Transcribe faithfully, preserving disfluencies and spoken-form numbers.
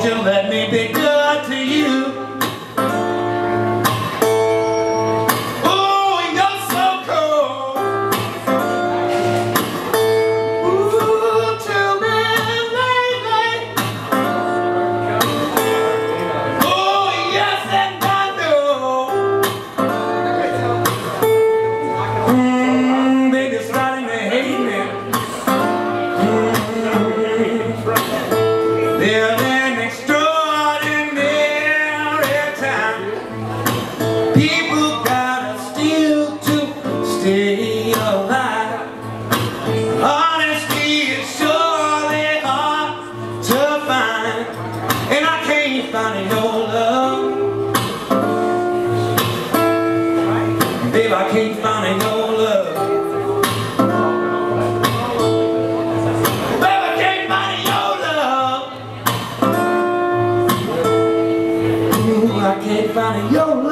you let me be good to you? Oh, you're so cold. Ooh, tell me lately. Oh, yes, and I know. Mm, baby, starting to hate me. They're an extraordinary time. People gotta steal to stay alive. Honesty is surely hard to find, and I can't find your love. Babe, I can't find your love. I can't find your love.